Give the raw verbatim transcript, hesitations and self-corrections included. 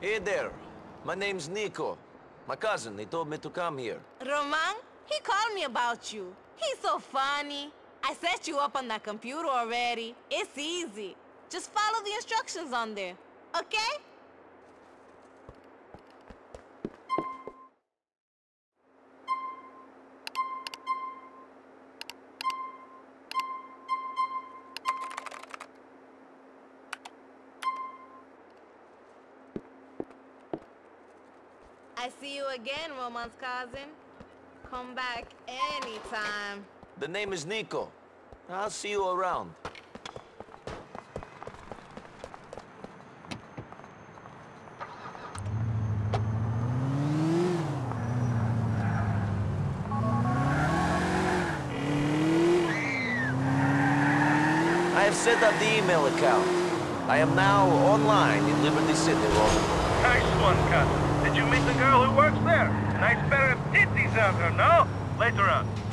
Hey there. My name's Nico. My cousin, he told me to come here. Roman, he called me about you. He's so funny. I set you up on that computer already. It's easy. Just follow the instructions on there, okay? I see you again, Roman's cousin. Come back anytime. The name is Nico. I'll see you around. I have set up the email account. I am now online in Liberty City, Roman. Nice one, cousin. Did you meet the girl who works there? Nice pair of titties out there, no? Later on.